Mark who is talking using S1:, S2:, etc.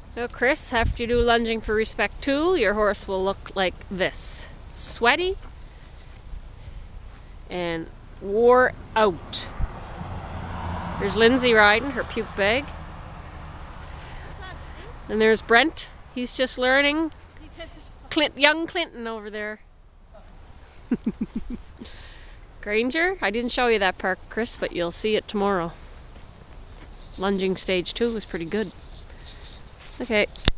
S1: Now Chris, after you do lunging for respect 2, your horse will look like this. Sweaty and wore out. There's Lindsay riding her puke bag. And there's Brent. He's just learning. Young Clinton over there. Granger, I didn't show you that park, Chris, but you'll see it tomorrow. Lunging stage 2 was pretty good. Okay.